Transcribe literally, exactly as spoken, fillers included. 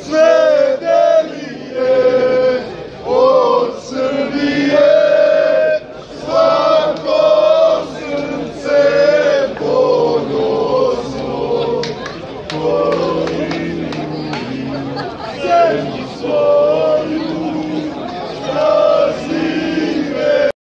svedelije od Srbije, svako srce ponosno, koji zemlji svoj.